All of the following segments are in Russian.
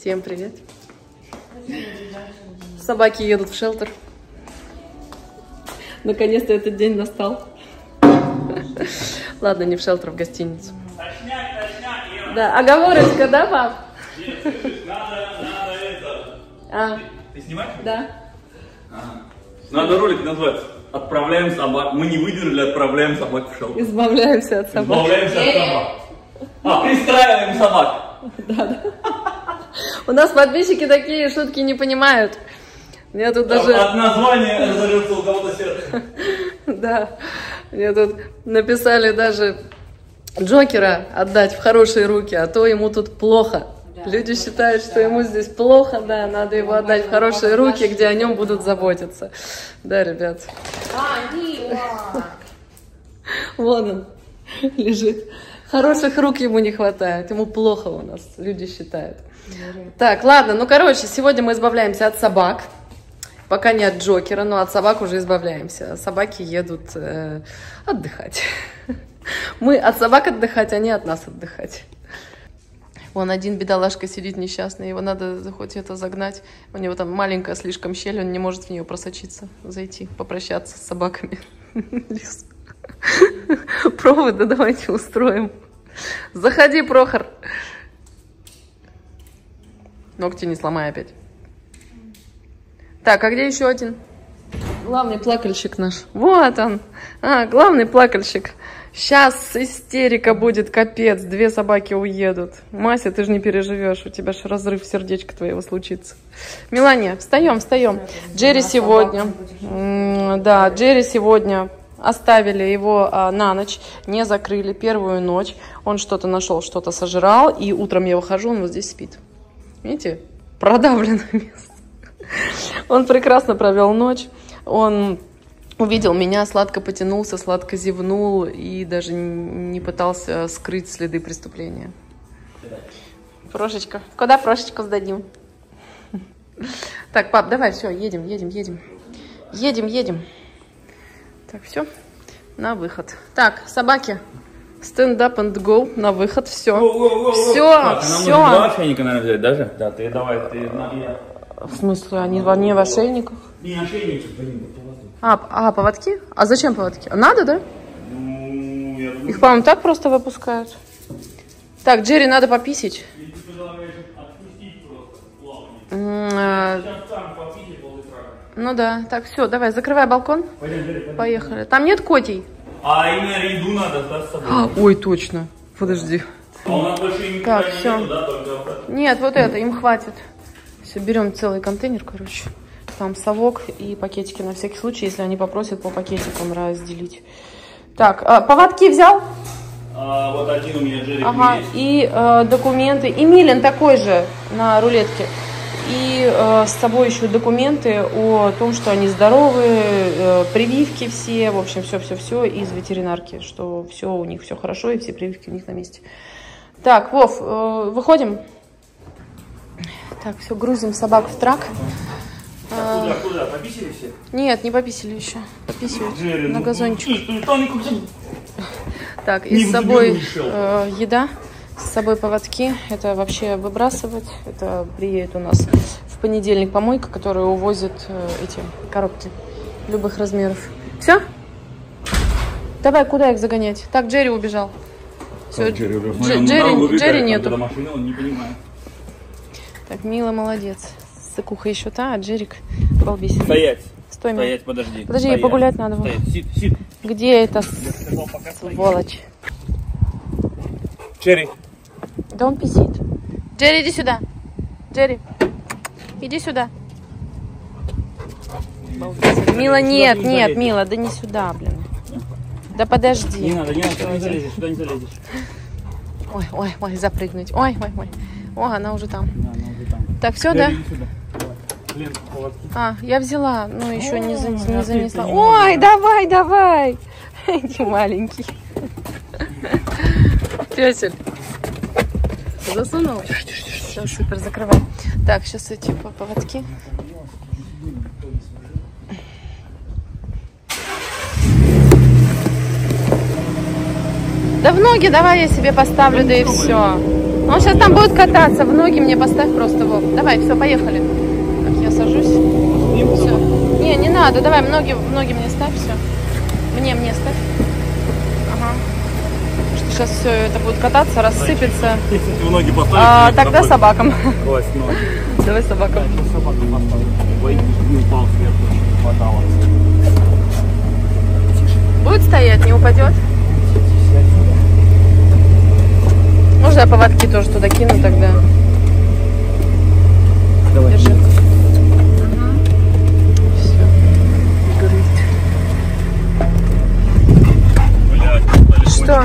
Всем привет. Собаки едут в шелтер. Наконец-то этот день настал. Ладно, не в шелтер, в гостиницу. Да, оговорочка, да, пап? Нет, слышишь, надо это. Ты снимаешь? Да. Надо ролик назвать «Отправляем собак». Мы не выдержали, отправляем собак в шелтер. Избавляемся от собак. Избавляемся от собак. Пристраиваем собак. Да. У нас подписчики такие шутки не понимают. Я тут даже... От названия разорвется у кого-то сердце. Да. Мне тут написали даже Джокера отдать в хорошие руки, а то ему тут плохо. Люди считают, что ему здесь плохо, да, надо его отдать в хорошие руки, где о нем будут заботиться. Да, ребят. Вон он лежит. Хороших рук ему не хватает, ему плохо у нас, люди считают. Так, ладно, ну короче, сегодня мы избавляемся от собак. Пока не от Джокера, но от собак уже избавляемся. Собаки едут отдыхать. Мы от собак отдыхать, они от нас отдыхать. Вон один бедолашка сидит несчастный, его надо хоть это загнать. У него там маленькая слишком щель, он не может в нее просочиться, зайти, попрощаться с собаками. Проводы давайте устроим. Заходи, Прохор. Ногти не сломай опять. Так, а где еще один? Главный плакальщик наш. Вот он. Главный плакальщик. Сейчас истерика будет, капец. 2 собаки уедут. Мася, ты же не переживешь. У тебя же разрыв сердечка твоего случится. Мелания, встаем. Джерри сегодня. Да, Джерри сегодня оставили его на ночь. Не закрыли первую ночь. Он что-то нашел, что-то сожрал. И утром я выхожу, он вот здесь спит. Видите? Продавленное место. Он прекрасно провел ночь. Он увидел меня, сладко потянулся, сладко зевнул и даже не пытался скрыть следы преступления. Прошечка. Куда Прошечку сдадим? Так, пап, давай, все, едем. Едем. Так, все, на выход. Так, собаки, stand up and go, на выход, все. Все. Нам нужно 2 ошейника, наверное, взять даже? Да, ты давай, В смысле, они не в ошейниках? Не ошейники, блин, поводки. Поводки? А зачем поводки? Надо, да? Ну, я думаю... Их, по-моему, так просто выпускают. Так, Джерри, надо пописить. Ну да. Так, все, давай, закрывай балкон. Поехали. Там нет котей? А именно еду надо, да, с собой? Ой, точно. Подожди. А у нас больше им так, все. нету, да, только... Нет, вот это, им хватит. Все, берем целый контейнер, короче. Там совок и пакетики на всякий случай, если они попросят по пакетикам разделить. Так, поводки взял? Вот один у меня Джерри. Ага, и документы. И Милен такой же на рулетке. И с собой еще документы о том, что они здоровые, прививки все, в общем, все из ветеринарки, что все у них все хорошо и все прививки у них на месте. Так, Вов, выходим. Так, все, грузим собак в трак. Куда? Пописали все? Нет, не пописали еще. Пописывают на газончик. Так, и с собой еда, с собой поводки. Это вообще выбрасывать. Это приедет у нас в понедельник помойка, которая увозит эти коробки любых размеров. Все? Давай, куда их загонять? Так, Джерри убежал. Все, Джерри нету. Машина, он не понимает. Так, Мила молодец. Сыкуха еще та, а Джерик балбесит. Стоять. Стой, Стоять, подожди. Подожди, ей погулять надо. Стоять. Сид. Где эта сволочь? Джерри. Да он писит. Джерри, иди сюда. Джерри, иди сюда. Мила, нет, Мила, да не сюда, блин. Да подожди. Не надо, сюда не залезешь. Ой, запрыгнуть. Ой. О, она уже там. Да, она уже там. Так, все, да? Поводки. Я взяла, но еще не занесла. Ой, давай. Иди, маленький. Пёсель. Засунул? Все, супер, закрывай. Так, сейчас эти поводки. Да в ноги давай я себе поставлю, да и все. Он сейчас там будет кататься. В ноги мне поставь просто, Вов. Давай, все, поехали. Так, я сажусь. Все. Не надо, давай, ноги мне ставь, все. Мне ставь. Ага. Что сейчас все это будет кататься, рассыпется. Если ты в ноги поставишь, тогда собакам. Класть ноги. Давай собакам. Собакам поставить. Ой, не упал сверху, не хватало. Будет стоять, не упадет? Можно я поводки тоже туда кину тогда? Давай. Держи. Ага. Все. Блядь, что?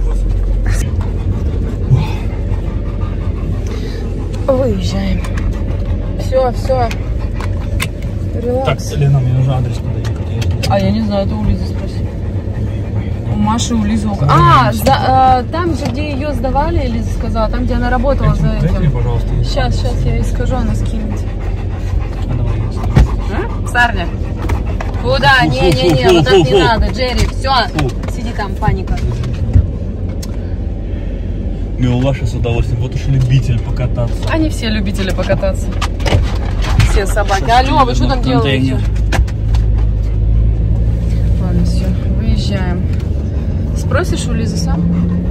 Выезжаем. Все. Релакс. Так, Лена, мне нужен адрес, куда ехать. А я не знаю, это у Лизы спроси. У Маши, у Лизы. Там же, где ее сдавали, Лиза сказала, там, где она работала за этим. Мне, пожалуйста. Сейчас я ей скажу, она скинет. А давай. Сарня. Куда? Не, вот так не надо, Джерри, все. Сиди там, паника. Милаша с удовольствием. Вот уж любитель покататься. Они все любители покататься. Все собаки. Алло, вы что там делаете? Ладно, все, выезжаем. Спросишь у Лизы сам?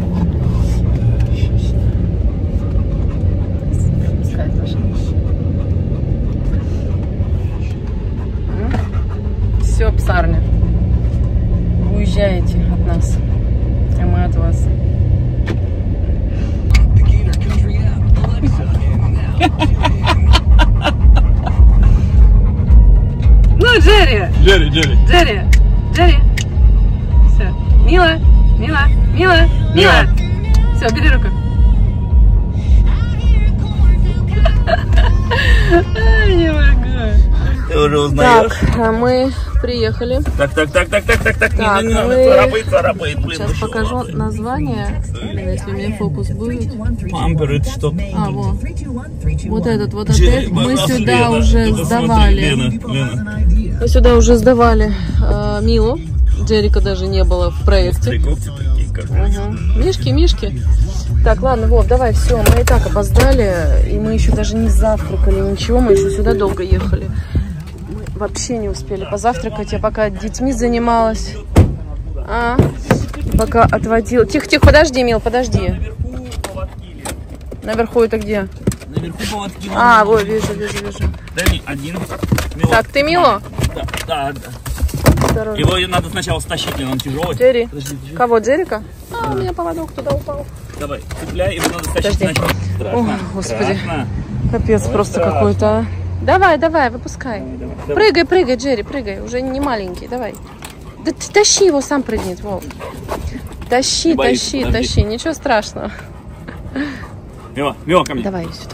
Все, псарня. Вы уезжаете от нас, а мы от вас. Ну, Джерри. Все. Мила. Все, бери руку. Не могу. Ты уже узнаешь. Так, мы приехали. Так. Мы... Царапает, блин. Сейчас покажу название. Если у меня фокус будет. Пампер, это что? Вот этот вот отель. Мы сюда уже сдавали. Лена. Мы сюда уже сдавали Милу. Джерика даже не было в проекте. Мишки. Так, ладно, Вов, давай, все, мы и так опоздали, и мы еще даже не завтракали, ничего, мы еще сюда долго ехали. Мы вообще не успели позавтракать, я пока детьми занималась. Пока отводила. Тихо, подожди, Мил, подожди. Наверху это где? Наверху поводки. Вот, вижу. Дай мне один. Так, ты Милу? Да. Осторожно. Его надо сначала стащить, он тяжелый. Джерри. Кого, Джерика? У меня поводок туда упал. Давай, цепляй, его надо стащить. Подожди. Страшно. О, Господи. Страшно. Капец просто какой-то, а. Давай, выпускай. Прыгай, Джерри, прыгай. Уже не маленький, давай. Да ты тащи его, сам прыгнет, Вов. Тащи. Ничего страшного. Мила, ко мне. Давай сюда.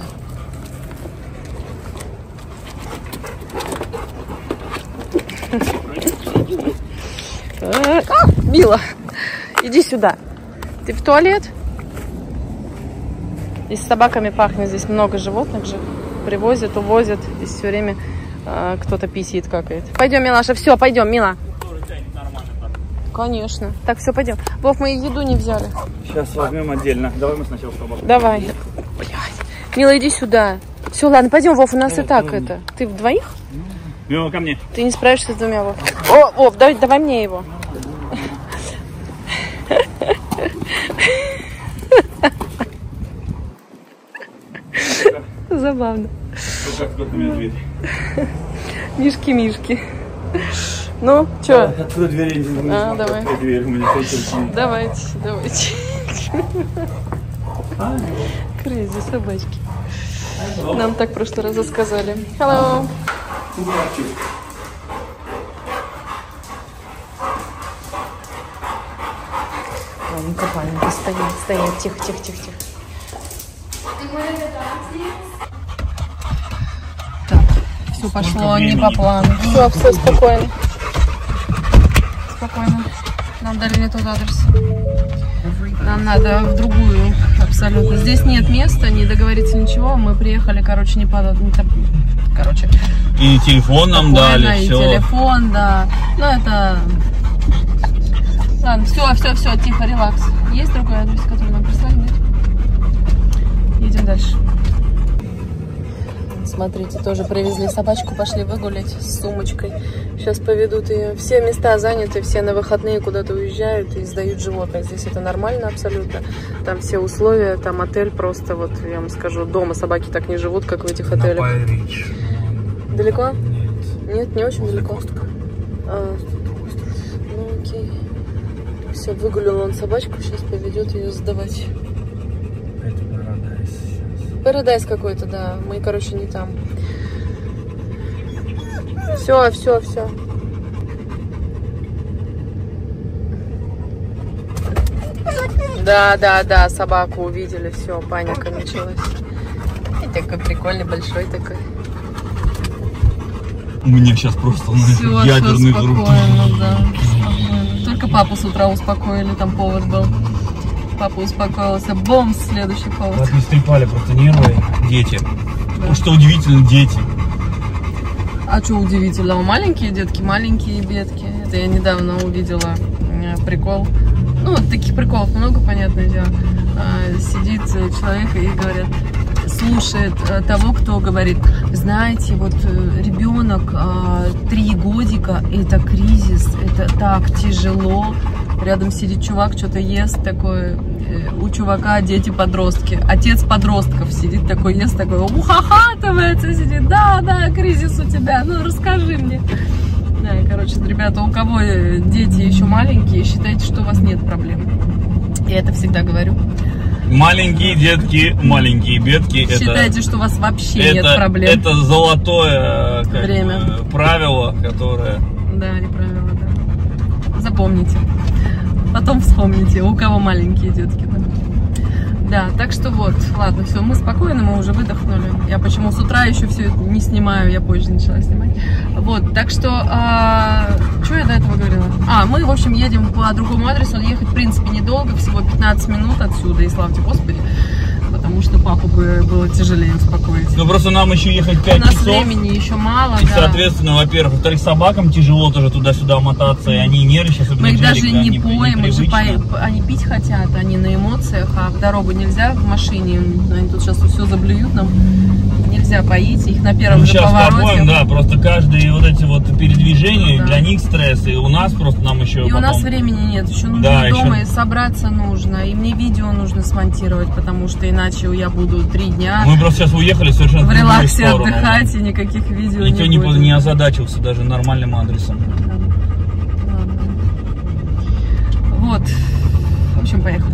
Мила, иди сюда. Ты в туалет? Здесь с собаками пахнет, здесь много животных же. Привозят, увозят. Здесь все время кто-то писит, какает. Пойдем, Милаша, все, пойдем, Мила. Конечно. Так, все, пойдем. Вов, мы еду не взяли. Сейчас возьмем отдельно. Давай мы сначала с тобой. Давай. Блядь. Мила, иди сюда. Все, ладно, пойдем, Вов, у нас и так это. Ты вдвоих? Мила, ко мне. Ты не справишься с двумя, Вов. О, Вов, давай мне его. Забавно. Мишки. Ну, что? Открой дверь. Давай. Давайте. Крейзи собачки. Нам так в прошлый раз рассказали. Hello. Ладненько, стоим. Тихо. Так, все пошло не по плану. Все, спокойно. Нам дали не тот адрес. Нам надо в другую абсолютно. Здесь нет места, не договориться ничего. Мы приехали, не по... И телефон нам дали, и все. телефон, да. Ну, это... Ладно, все, тихо, релакс. Есть другой адрес, который нам прислали, нет? Едем дальше. Смотрите, тоже привезли собачку, пошли выгулять с сумочкой. Сейчас поведут ее. Все места заняты, все на выходные куда-то уезжают и сдают животных. Здесь это нормально абсолютно. Там все условия, там отель просто, вот я вам скажу, дома собаки так не живут, как в этих отелях. Далеко? Нет, не очень далеко. Ну окей. Все, выгулил он собачку, сейчас поведет ее сдавать. Парадайз какой-то, да. Мы, короче, не там. Все. Да, собаку увидели, все, паника началась. И такой прикольный, большой такой. У меня сейчас просто все, ядерный взрыв. Спокойно, да, спокойно. Только папу с утра успокоили, там повод был. Папа успокоился. Бомб, следующий повод. Вот не стрепали просто нервы дети. Да. Ну что удивительно, дети. А что удивительного? Маленькие детки, маленькие бедки. Это я недавно увидела прикол. Ну, вот таких приколов много, понятное дело. Сидит человек и говорит, слушает того, кто говорит, знаете, вот ребенок 3 годика, это кризис, это так тяжело. Рядом сидит чувак, что-то ест такой, у чувака дети-подростки. Отец подростков сидит такой, ест такой, ухахатывается, сидит, да, кризис у тебя, ну расскажи мне. Да, и, короче, ребята, у кого дети еще маленькие, считайте, что у вас нет проблем. Я это всегда говорю. Маленькие детки, маленькие бедки. Считайте, что у вас вообще нет проблем. Это золотое время. Правило, которое... Да, не правило, да. Запомните. Потом вспомните, у кого маленькие детки. Да, так что вот, ладно, все, мы спокойно, мы уже выдохнули. Я почему с утра еще все это не снимаю, я позже начала снимать. Вот, так что, что я до этого говорила? Мы, в общем, едем по другому адресу, ехать, в принципе, недолго, всего 15 минут отсюда, и славьте Господи, потому что папу бы было тяжелее успокоить. Ну, просто нам еще ехать 5 часов. У нас времени еще мало, и, да. соответственно, во-первых, во-вторых, собакам тяжело тоже туда-сюда мотаться, и они нервничают. Мы их даже не поем, они пить хотят, они на эмоциях, а в дорогу нельзя в машине, они тут сейчас все заблюют нам, нельзя поить, их на первом же повороте. Сейчас попоем, да, просто каждые вот эти вот передвижения, для них стресс, и у нас просто нам еще потом... у нас времени нет, еще нужно дома, и собраться нужно, и мне видео нужно смонтировать, потому что иначе я буду 3 дня... Мы просто сейчас уехали совершенно в релаксе отдыхать, и никаких видео никто не будет. Не озадачился даже нормальным адресом. Ладно. Вот, в общем, поехали.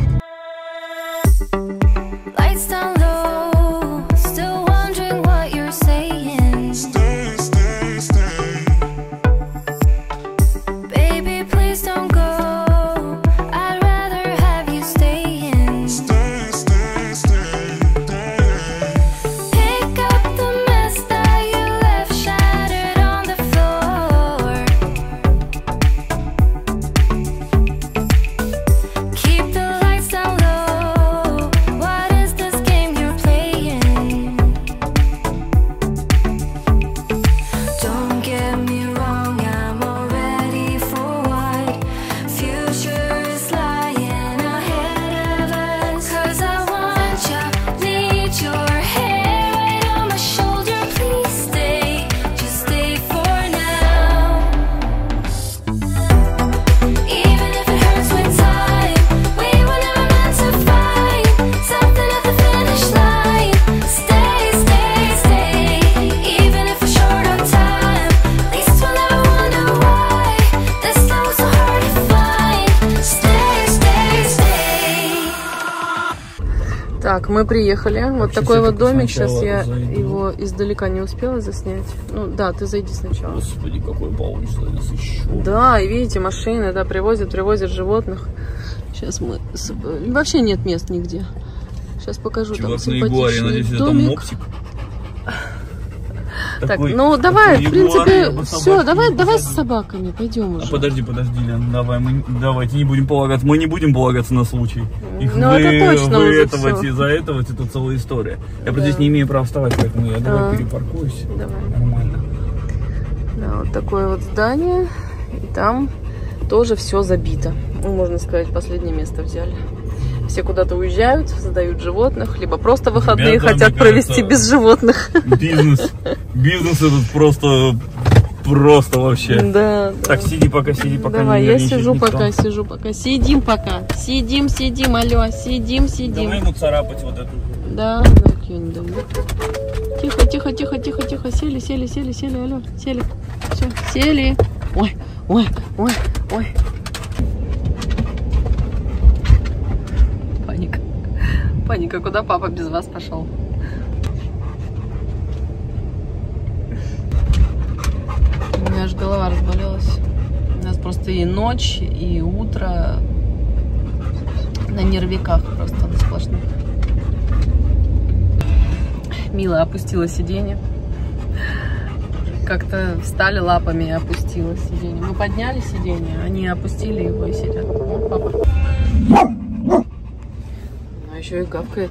Так, мы приехали. Вот такой вот домик. Сейчас я его издалека не успела заснять. Ну да, ты зайди сначала. Господи, какой получится еще. Да, и видите, машины, да, привозят животных. Сейчас мы... Вообще нет мест нигде. Сейчас покажу. Чувак, там на Ягуаре, надеюсь, это мопсик. Так, ну давай, в принципе, все, давай с собаками, пойдем уже. Подожди, Лен, давайте не будем полагаться, мы не будем полагаться на случай. Их это точно заэтовать, это целая история. Я просто здесь не имею права вставать, поэтому я давай перепаркуюсь. Давай. Нормально. Да, вот такое вот здание, и там тоже все забито. Ну, можно сказать, последнее место взяли. Все куда-то уезжают, сдают животных, либо просто выходные Ребята, хотят мне провести кажется, без животных. Бизнес этот просто вообще. Да, Так, сиди пока, давай, не я нервничай, сижу никто. пока. Сидим пока. Сидим, алло, сидим. Давай ему царапать вот эту. Да, я не даю. Тихо. Сели, алло, сели. Все, сели. Ой. Паника, куда папа без вас пошел? У меня аж голова разболелась. У нас просто и ночь, и утро на нервиках просто на сплошных. Мила опустила сиденье. Как-то встали лапами и опустила сиденье. Мы подняли сиденье, они опустили его и сидят. О, папа. Она еще и гавкает.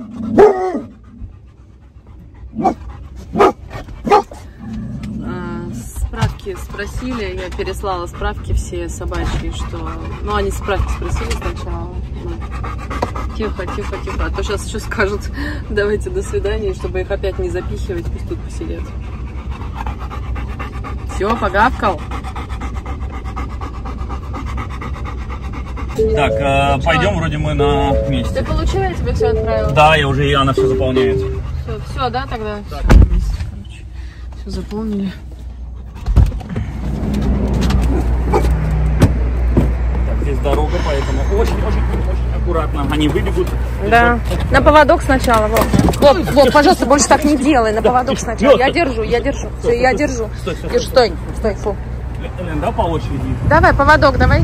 Справки спросили, я переслала справки все собачьи, что... Ну, они справки спросили сначала. Тихо. А то сейчас еще скажут, давайте до свидания, чтобы их опять не запихивать, пусть тут посидят. Все, погавкал. Так, пойдем, вроде мы на месте. Ты получила, я тебе все отправила? Да, она все заполняет. Все, да, тогда? Так. Все заполнили. Так, здесь дорога, поэтому очень аккуратно. Они выбегут. Да. На поводок сначала, Вов, пожалуйста, больше так не делай. На поводок сначала. Я держу. Все, я держу. Стой, фу. Элен, да, по очереди? Давай, поводок, давай.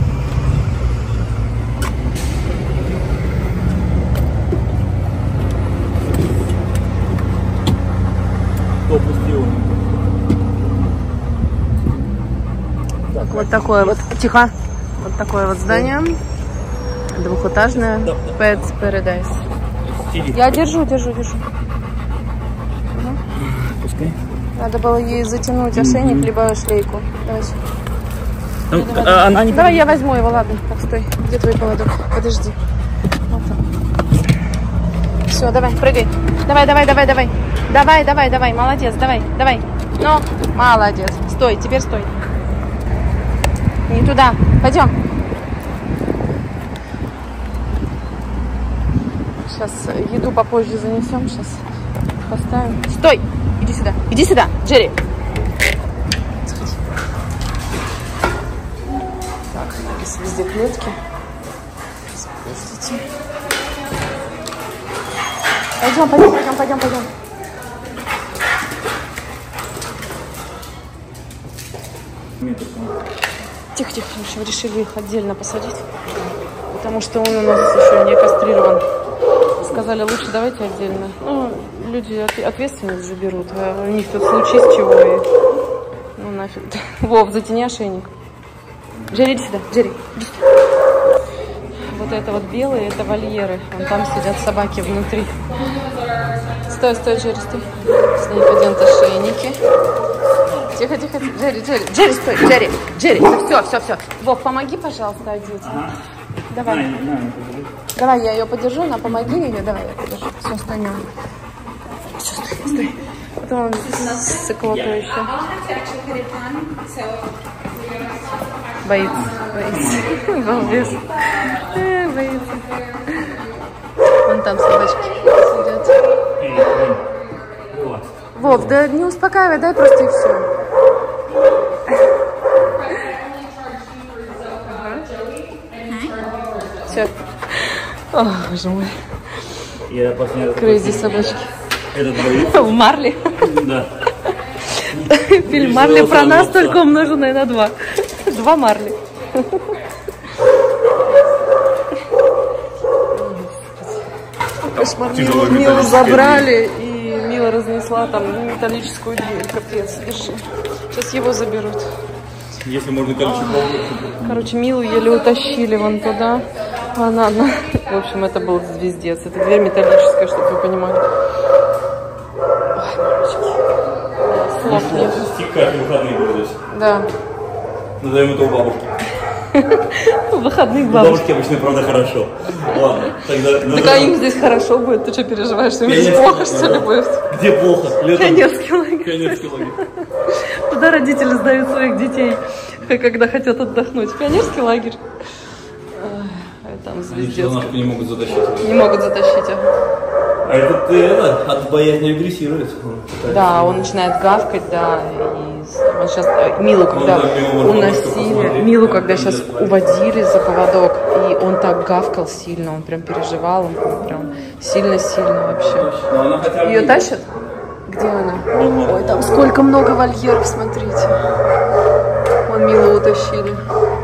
Кто пустил? Так, вот такое вот, тихо. Вот такое вот здание. Двухэтажное. Pets Paradise. Я держу. Пускай. Надо было ей затянуть ошейник, либо шлейку. Давай. Она не... Давай я возьму его, ладно. Так, стой. Где твой поводок? Подожди. Вот он. Все, давай, прыгай. Давай. Молодец, давай. Ну, молодец. Стой, теперь стой. Не туда. Пойдем. Сейчас еду попозже занесем. Сейчас поставим. Стой! Иди сюда, Джерри. Так, здесь везде клетки. Спустите. Пойдем. Тихо, решили их отдельно посадить, потому что он у нас еще не кастрирован. Сказали, лучше давайте отдельно. Ну, люди ответственность же берут, а у них тут случись чего и... Ну, нафиг. Вов, затяни ошейник. Джерри, иди сюда, иди сюда. Вот это вот белые, это вольеры. Вон там сидят собаки внутри. Стой, Джерри, стой. С ней пойдем ошейники. Тихо. Джерри, стой, Джерри. Все. Вов, помоги, пожалуйста, одеть. Давай, я ее подержу, помоги ее. Давай, я подержу. Все, станем. Все, стой. Потом он с циклопа еще. Боится. Балбес. Боится. Вон там собачки сидят. Вов, да не успокаивай, дай просто и все. Все. О, боже мой. Крейзи собачки. Этот боится. В Марли. Да. Фильм Марли про нас, только умноженное на 2. 2 Марли. Кошмар. Милу забрали, и Мила разнесла там металлическую дверь. Капец, держи. Сейчас его заберут. Если можно, короче, Милу еле утащили вон туда. Она. В общем, это был звездец. Это дверь металлическая, чтобы вы понимали. Ой, мамочки. Слов нет. Каждые выходные были здесь. Да. Назовем это у бабушки. В выходных бабушки обычно, правда, хорошо. Ладно, тогда... Так а им здесь хорошо будет, ты что переживаешь, что им здесь плохо, что ли, будет? Где плохо? Пионерский лагерь. Пионерский лагерь. Туда родители сдают своих детей, когда хотят отдохнуть. Пионерский лагерь. Там звездец. Они не могут затащить. Не могут затащить, А этот от боязни агрессирует. Да, он начинает гавкать, да. И он сейчас Милу, когда уносили, Милу, когда сейчас уводили за поводок, и он так гавкал сильно, он прям переживал, он прям сильно-сильно вообще. Ее тащат? Где она? Ой, там сколько много вольеров, смотрите. Вон Милу утащили.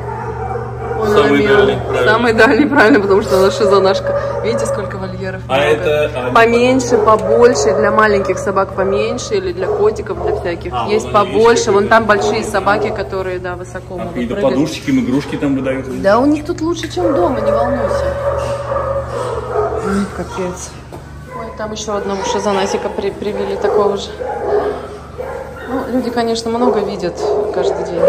Самый дальний, правильно, потому что она шизонашка. Видите, сколько вольеров? Поменьше, побольше, для маленьких собак поменьше, или для котиков, для всяких. Есть побольше, вон там большие собаки, которые, да, высоко могут прыгать. Какие-то подушечки, игрушки там выдают. Да, у них тут лучше, чем дома, не волнуйся. Ой, капец. Ой, там еще одного шизонасика привели, такого же. Ну, люди, конечно, много видят каждый день.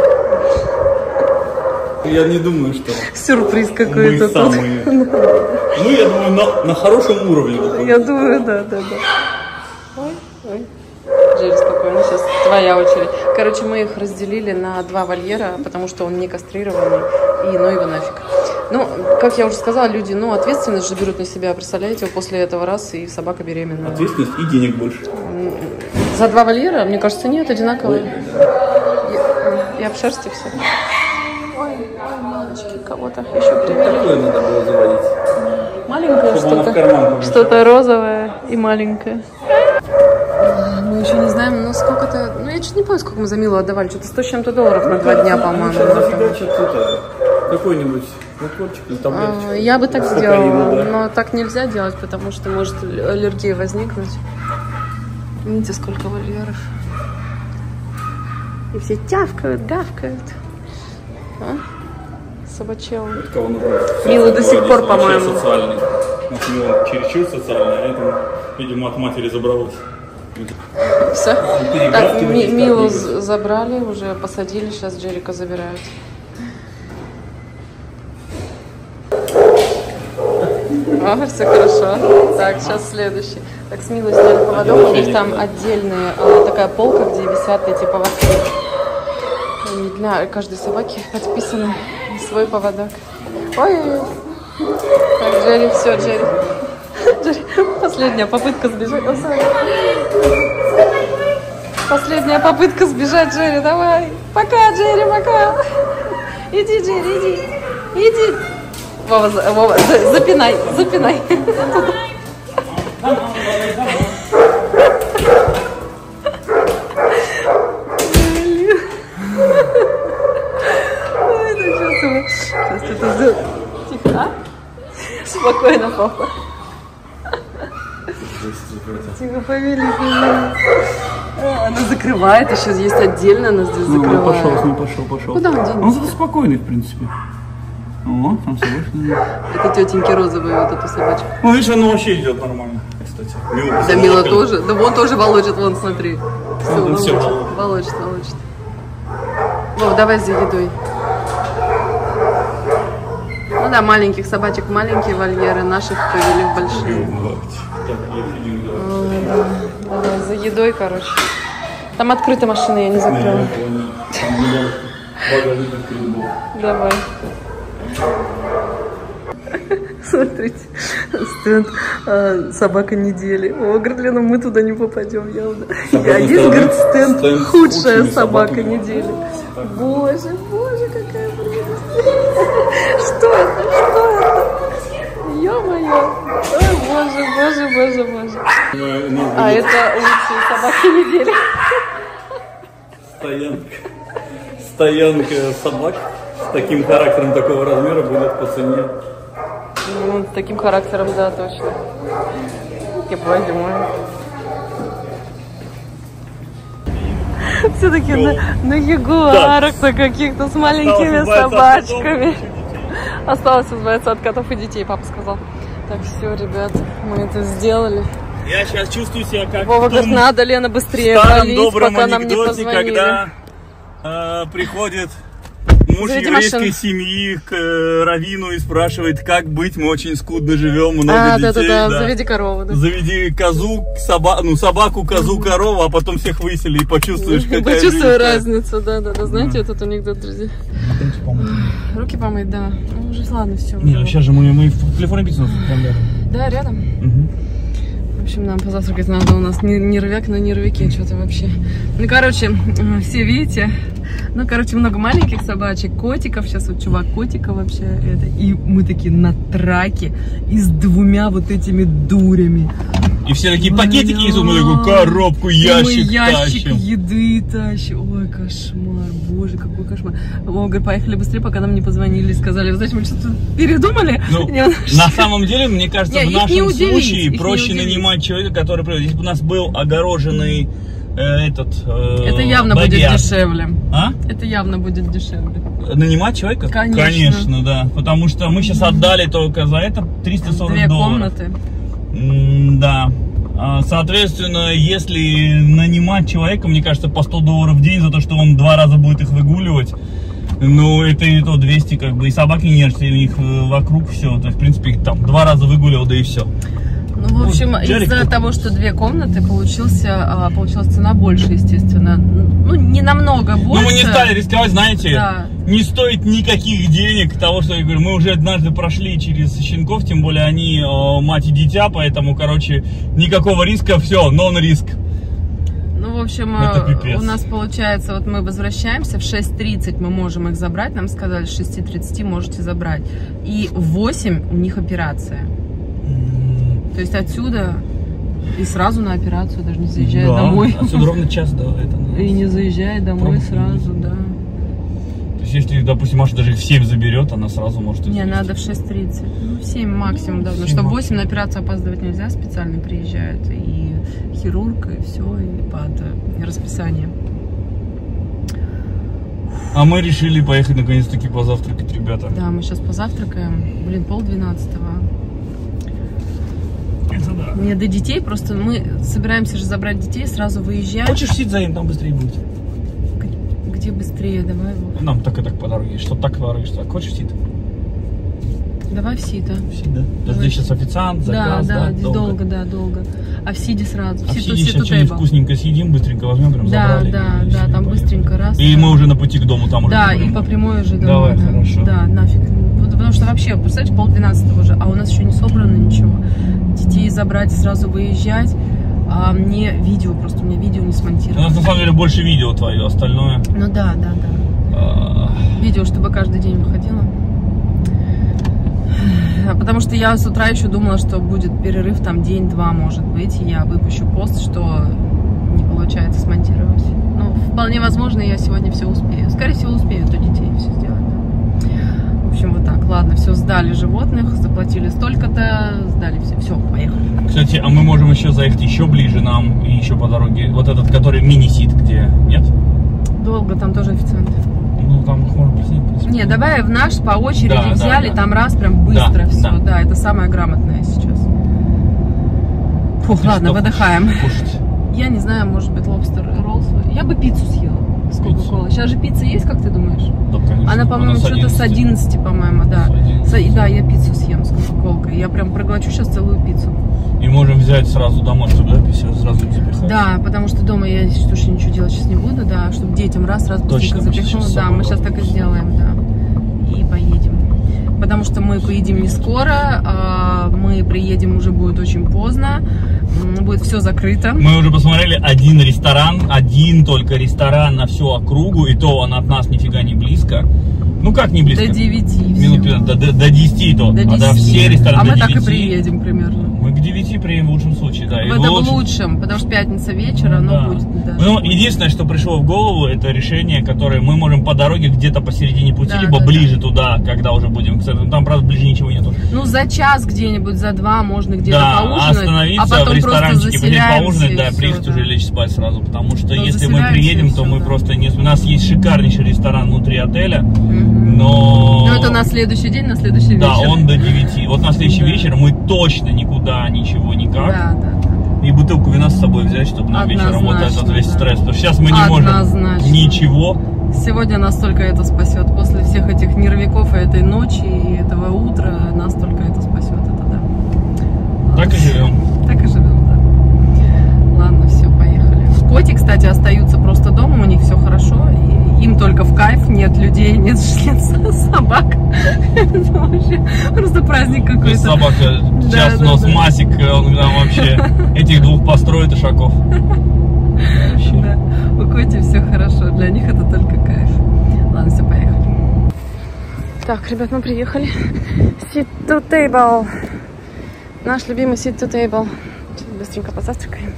Я не думаю, что сюрприз какой-то тут. Ну, я думаю, на хорошем уровне. Я думаю, да. Ой. Джерри, спокойно, сейчас твоя очередь. Короче, мы их разделили на 2 вольера, потому что он не кастрированный, и ну его нафиг. Ну, как я уже сказала, люди, ответственность же берут на себя, представляете, после этого раз, и собака беременная. Ответственность и денег больше. За 2 вольера, мне кажется, нет, одинаковые. Я в шерсти все. Ой, мамочки, кого-то еще привели. Какое надо было заводить? Маленькое что-то розовое и маленькое. Мы еще не знаем, сколько-то... я чуть не помню, сколько мы за Милу отдавали. Что-то 100 с чем-то долларов на 2 дня, по-моему. Какой-нибудь накольчик или таблеточку. Я бы так сделала, но так нельзя делать, потому что может аллергия возникнуть. Видите, сколько вольеров. И все тявкают, гавкают. Собачел. Милу до сих пор, по-моему. Социальный. Мила чересчур социальный, а этому, видимо, от матери забралось. Все. Так, Милу забрали, уже посадили, сейчас Джерика забирают. Ага, все хорошо. Так, сейчас следующий. Так, с Милой сняли поводок, у них там отдельная такая полка, где висят эти поводки. И для каждой собаки подписан свой поводок. Ой-ой-ой. Так, Джерри, все, Джерри. Последняя попытка сбежать. Последняя попытка сбежать, Джерри, давай. Пока, Джерри, пока. Иди, Джерри, иди. Вова, запинай. Сейчас это сделаю. Тихо, спокойно, папа. Тихо, повели. Она закрывает, еще есть отдельно, она здесь закрывает. Пошел. Куда он денется? Он зато спокойный, в принципе. О, там собачка. Это тетеньки розовые, вот эту собачку. Ну, видишь, она вообще идет нормально, кстати. Да, Мила тоже. Да вон тоже волочит, вон, смотри. Все, волочит. Вов, давай за едой. Ну да, маленьких собачек маленькие вольеры, наших повели в большие. Давай за едой, короче. Там открыта машина, я не закрыла. Давай. Смотрите, стенд собака недели. О, говорит, Лена, мы туда не попадем явно. Есть, говорит, стенд худшая собака недели. Боже, какая прелесть. Что это? Ё-моё. Ой, боже. А это лучшие собаки недели. Стоянка собак с таким характером, такого размера будет по цене. Ну, с таким характером, да, точно. Боже мой. Все-таки на ягуарах, на каких-то с маленькими собачками. Осталось избавиться от котов и детей, папа сказал. Так, все, ребят, мы это сделали. Я сейчас чувствую себя как Вова говорит, надо, Лена, быстрее в старом валить, добром пока нам не анекдоте, позвонили. когда приходит муж Заведи еврейской машину. семьи к раввину и спрашивает, как быть, мы очень скудно живем, много детей. Да. Да. Заведи корову, да. Заведи козу, собаку, козу, корову, а потом всех высели и почувствуешь, какая Почувствую жизнь. разницу, да. Знаете, этот анекдот, друзья. Руки помыть, да. Ну, уже ладно, все. Не, ну сейчас же мы в Калифорнии пиццу прям рядом. Да, рядом. Мгм. В общем, нам позавтракать надо, у нас нервяк на нервяке, что-то вообще. Ну, короче, все видите, много маленьких собачек, котиков, сейчас вот чувак котика вообще, это, и мы такие на траке и с 2 вот этими дурями. И все такие пакетики несут, мы такую коробку, ящик тащим. Еды тащим. Ой, кошмар, боже, какой кошмар. Он говорит, поехали быстрее, пока нам не позвонили и сказали, вы знаете, мы что-то передумали. Ну, на самом деле, мне кажется, Не, в их не нашем удивить, случае их не проще удивить. нанимать человека, который придет. Если бы у нас был огороженный это явно будет бадьяр. дешевле. А? Это явно будет дешевле. Нанимать человека? Конечно. Конечно, да. Потому что мы сейчас отдали только за это 340 2 долларов. комнаты. Да. Соответственно, если нанимать человека, мне кажется, по 100 долларов в день за то, что он 2 раза будет их выгуливать, ну, это и то 200, как бы, и собаки нервные, у них вокруг все. То есть, в принципе, их там 2 раза выгуливал, да и все. Ну, в общем, из-за того, что 2 комнаты, получилась цена больше, естественно. Ну, не намного больше. Ну, мы не стали рисковать, знаете, Да. не стоит никаких денег того, что я говорю, мы уже однажды прошли через щенков, тем более они мать и дитя, поэтому, короче, никакого риска, все, нон-риск. Ну, в общем, у нас получается, вот мы возвращаемся, в 6:30 мы можем их забрать, нам сказали, с 6:30 можете забрать. И в 8 у них операция. То есть отсюда и сразу на операцию, даже не заезжая домой. Отсюда ровно час до этого. И не заезжая домой сразу, да. То есть, если, допустим, Маша даже в 7 заберет, она сразу может... Не, надо в 6:30. Ну, в 7 максимум, да. Потому что в 8 на операцию опаздывать нельзя, специально приезжают. И хирург, и все, и под расписанием. А мы решили поехать наконец-таки позавтракать, ребята. Да, мы сейчас позавтракаем. Блин, 11:30. Это да. Мне до детей, просто мы собираемся же забрать детей, сразу выезжать. Хочешь сидеть за ним, там быстрее будет. Где быстрее, давай. Нам так и так по дороге, что так по дороге, что так. Хочешь сидеть? Давай в Сида. В Сид, да? Подожди, сейчас официант, заказ, да, здесь долго, долго. А в Сиде сразу. А в Сид Сиде сейчас что-нибудь вкусненько съедим, быстренько возьмем, прям забрали. Да, там быстренько раз. И мы уже на пути к дому, там уже. Да, и по прямой уже домой. Давай, да. хорошо. Да, нафиг. Потому что вообще, представляете, 11:30 уже, а у нас еще не собрано ничего. Детей забрать и сразу выезжать. А мне видео, просто у меня видео не У смонтировано. нас на самом деле больше видео твое, остальное. Ну да. Видео, чтобы каждый день выходило. Потому что я с утра еще думала, что будет перерыв там день-два, может быть, и я выпущу пост, что не получается смонтировать. Ну, вполне возможно, я сегодня все успею. Скорее всего, успею до детей все сделать. Да. В общем, вот так. Ладно, все, сдали животных, заплатили столько-то, сдали все, поехали. Кстати, а мы можем еще заехать еще ближе нам и еще по дороге. Вот этот, который мини-сит, где, нет? Долго, там тоже официант. Ну, там их можно присоединить, в принципе. Не, давай в наш по очереди взяли, да. там раз, прям быстро все. Да. Да, это самое грамотное сейчас. Фух, ладно, выдыхаем. Кушать? Я не знаю, может быть, лобстер ролл. Я бы пиццу съела с кока-колой. Сейчас же пицца есть, как ты думаешь? Да, конечно. Она, по-моему, что-то с 11, по-моему, да. Да, я пиццу съем с кока-колкой. Я прям проглочу сейчас целую пиццу. И можем взять сразу домой, чтобы записать, сразу запихать. Да, потому что дома я тоже ничего делать сейчас не буду, да, чтобы детям раз быстренько запихнула. Да, мы сейчас так и сделаем, да. И поедем. Потому что мы поедем не скоро, мы приедем уже будет очень поздно, будет все закрыто. Мы уже посмотрели один только ресторан на всю округу, и то он от нас нифига не близко. Ну как не близко? До 9. Минут до 10 то. До 10. А все рестораны а до мы 9. Так и приедем примерно. Мы к 9 приедем в лучшем случае, да. Это в лучшем, потому что пятница вечера, да. Будет, да. Ну, единственное, что пришло в голову, это решение, которое мы можем по дороге где-то посередине пути, Да, либо да, ближе туда, когда уже будем. Там, правда, ближе ничего нету. Ну, за час где-нибудь, за 2 можно где-то поужинать, остановиться а потом в ресторанчике, просто поужинать, да, и приехать всё, уже лечь спать сразу, потому что Ну, если мы приедем, то всё, мы да. просто не... У нас есть шикарнейший ресторан внутри отеля, но... Ну, это на следующий день, на следующий Да, вечер. он до 9. Вот на следующий вечер мы точно никуда, ничего, никак. Да. И бутылку вина с собой взять, чтобы нам вечером вот этот весь стресс. Потому что сейчас мы не можем ничего Сегодня нас только это спасет. После всех этих нервиков и этой ночи, и этого утра нас только это спасет. Это да. Так и живем. Так и живем, да. Ладно, все, поехали. Коти, кстати, остаются просто дома, у них все хорошо. И им только в кайф, нет людей, нет собак. Это вообще просто праздник какой-то. Собака. Сейчас у нас Масик, он там вообще этих двух построит ишаков. Да, у Коти все хорошо, для них это только кайф. Ладно, все, поехали. Так, ребят, мы приехали. Sit to table. Наш любимый sit to table. Сейчас быстренько позавтракаем.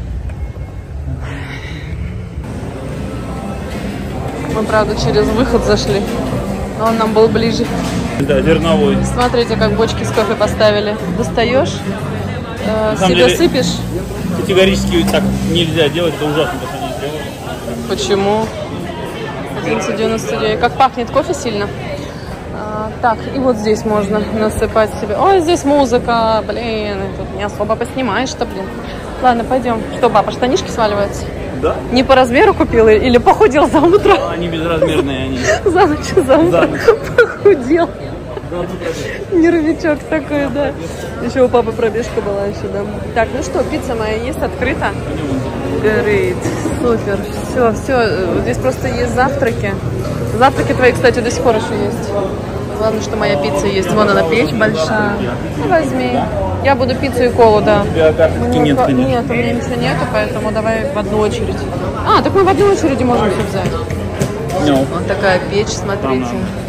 Мы, правда, через выход зашли, но он нам был ближе. Да, зерновой. Смотрите, как бочки с кофе поставили. Достаешь, себе сыпешь. Категорически так нельзя делать, это ужасно, то, что они сделали. Почему? 11,99. Как пахнет кофе сильно. Так, и вот здесь можно насыпать себе. Ой, здесь музыка, блин, тут не особо поснимаешь-то, блин. Ладно, пойдем. Что, папа, штанишки сваливаются? Да. Не по размеру купил или похудел за утро? Они безразмерные, они. За ночь, за утро похудел. Нервичок такой, да. Еще у папы пробежка была еще, да. Так, ну что, пицца моя есть, открыта. Горит, супер. Все. Здесь просто есть завтраки. Завтраки твои, кстати, до сих пор еще есть. Главное, что моя пицца есть. Вон она, печь большая. Ну, возьми. Я буду пиццу и колу, да. У тебя карточки нет, конечно. Нет, у меня ничего нету, поэтому давай в одну очередь. А, так мы в одной очереди можем все взять. No. Вот такая печь, смотрите.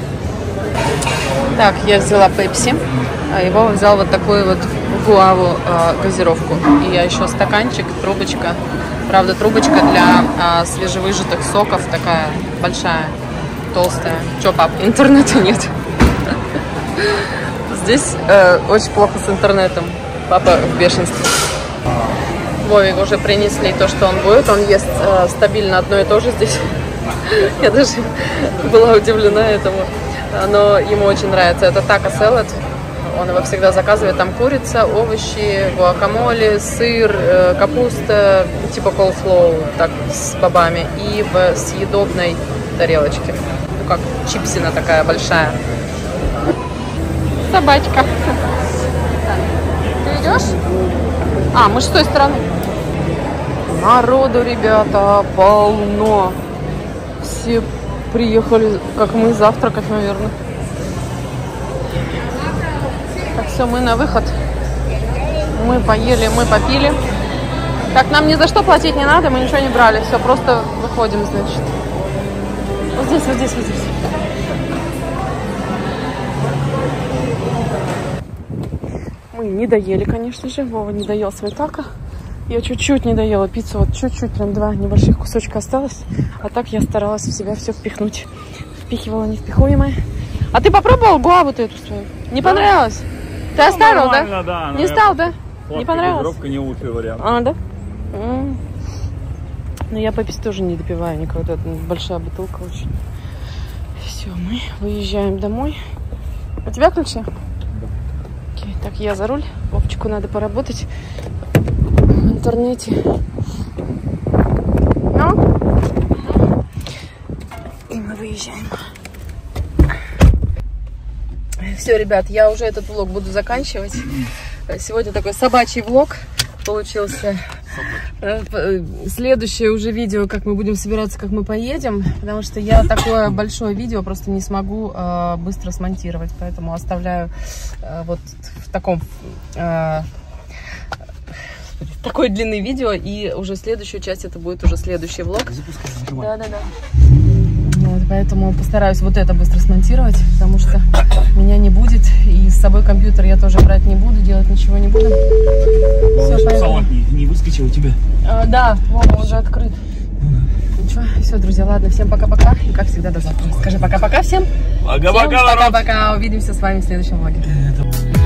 Так, я взяла пепси, а его взял вот такую вот гуаву газировку. И я еще стаканчик, трубочка. Правда, трубочка для свежевыжатых соков такая большая, толстая. Че, пап, интернета нет? Здесь очень плохо с интернетом. Папа в бешенстве. Вовик уже принесли то, что он будет. Он ест стабильно одно и то же здесь. Я даже была удивлена этому. Но ему очень нравится. Это тако-селад. Он его всегда заказывает. Там курица, овощи, гуакамоле, сыр, капуста, типа coleslaw, так, с бобами. И в съедобной тарелочке. Ну, как чипсина такая большая. Собачка. Ты идешь? А, мы с той стороны. Народу, ребята, полно. Все приехали, как мы, завтракать, наверное. Так, все, мы на выход. Мы поели, мы попили. Так, нам ни за что платить не надо, мы ничего не брали. Все, просто выходим, значит. Вот здесь, вот здесь, вот здесь. Мы не доели, конечно же. Вова не доел свой тако. Я чуть-чуть не доела пиццу. Вот чуть-чуть, прям 2 небольших кусочка осталось. А так я старалась в себя все впихнуть. Впихивала невпихуемое. А ты попробовал гуаву-то эту свою? Не понравилось? Ты оставил, да? Да, не стал, да? Не понравилось? Газировка не лучший вариант. А, да? Ну, я пепси тоже не допиваю никогда. Это большая бутылка очень. Все, мы выезжаем домой. У тебя ключи? Да. Окей, так, я за руль. Вовчику надо поработать в интернете. Ну? И мы выезжаем. Все, ребят, я уже этот влог буду заканчивать. Сегодня такой собачий влог получился. Следующее уже видео, как мы будем собираться, как мы поедем. Потому что я такое большое видео просто не смогу быстро смонтировать. Поэтому оставляю вот в таком... такой длинный видео. И уже следующую часть, это будет уже следующий влог. Да-да-да. Вот, поэтому постараюсь вот это быстро смонтировать, потому что меня не будет, и с собой компьютер я тоже брать не буду, делать ничего не буду. Все, поэтому... не выскочил у тебя? Да, вон уже открыт. Ничего, все, друзья, ладно, всем пока-пока, и как всегда до завтра. Скажи пока-пока всем. Пока-пока. Пока-пока, увидимся с вами в следующем влоге.